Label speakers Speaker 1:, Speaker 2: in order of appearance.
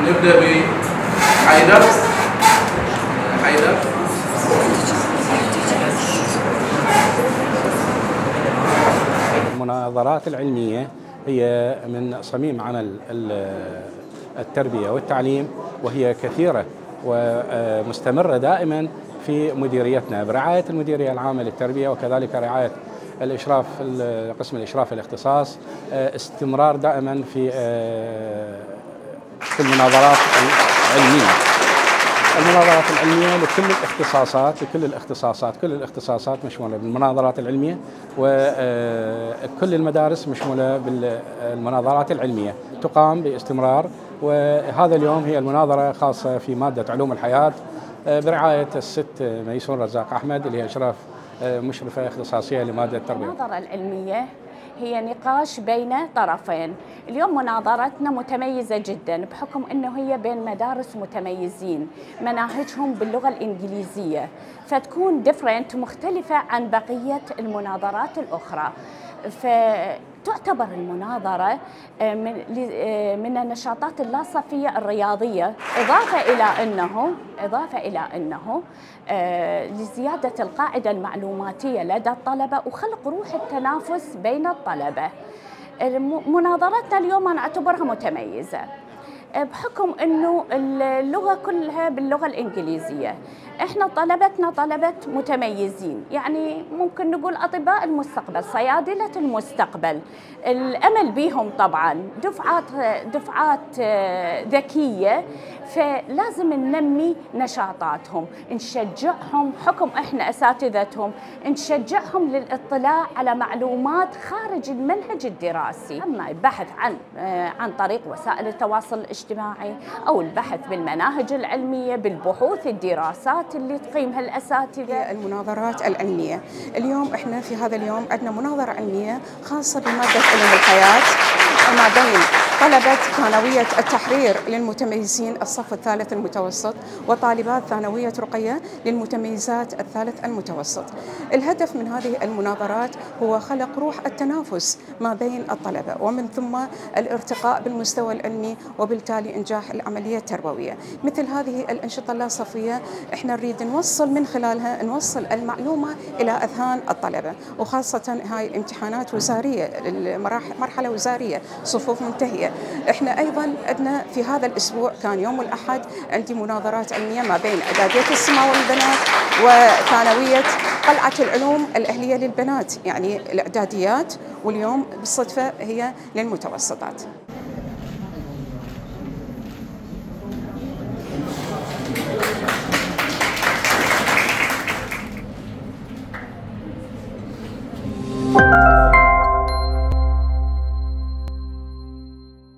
Speaker 1: نبدأ بحيدر. حيدر.
Speaker 2: المناظرات العلمية هي من صميم عمل التربية والتعليم، وهي كثيرة ومستمرة دائما في مديريتنا برعاية المديرية العامة للتربية، وكذلك رعاية الإشراف قسم الإشراف الاختصاص. استمرار دائما في المناظرات العلمية. المناظرات العلمية كل الاختصاصات مشمولة بالمناظرات العلمية، وكل المدارس مشمولة بالمناظرات العلمية تقام باستمرار. وهذا اليوم هي المناظرة خاصة في مادة علوم الحياة برعاية الست ميسون رزاق أحمد، اللي هي إشراف مشرفة اختصاصية لمادة التربية.
Speaker 3: المناظرة العلمية هي نقاش بين طرفين. اليوم مناظرتنا متميزة جدا بحكم أنه هي بين مدارس متميزين، مناهجهم باللغة الإنجليزية، فتكون different مختلفة عن بقية المناظرات الأخرى. فتعتبر المناظرة من النشاطات اللاصقية الرياضية، إضافة إلى أنه لزيادة القاعدة المعلوماتية لدى الطلبة وخلق روح التنافس بين الطلبة. مناظرتنا اليوم أنا أعتبرها متميزة بحكم أنه اللغة كلها باللغة الإنجليزية. إحنا طلبتنا طلبة متميزين، يعني ممكن نقول أطباء المستقبل، صيادلة المستقبل. الأمل بهم طبعاً دفعات ذكية، فلازم ننمي نشاطاتهم، نشجعهم حكم إحنا أساتذتهم، نشجعهم للاطلاع على معلومات خارج المنهج الدراسي. أما البحث عن طريق وسائل التواصل الاجتماعي أو البحث بالمناهج العلمية، بالبحوث الدراسات اللي تقيمها الأساتذة.
Speaker 4: المناظرات العلمية اليوم احنا في هذا اليوم عندنا مناظرة علمية خاصة بمادة علوم الحياة ما بين طلبة ثانوية التحرير للمتميزين الصف الثالث المتوسط، وطالبات ثانوية رقية للمتميزات الثالث المتوسط. الهدف من هذه المناظرات هو خلق روح التنافس ما بين الطلبة، ومن ثم الارتقاء بالمستوى العلمي وبالتالي إنجاح العملية التربوية. مثل هذه الأنشطة اللاصقية احنا نريد نوصل من خلالها المعلومة إلى أذهان الطلبة، وخاصة هاي الامتحانات وزارية، مرحلة وزارية، صفوف منتهية. احنا ايضا عندنا في هذا الاسبوع كان يوم الاحد عندي مناظرات علميه ما بين اعداديه السماء والبنات وثانويه قلعه العلوم الاهليه للبنات، يعني الاعداديات، واليوم بالصدفه هي للمتوسطات.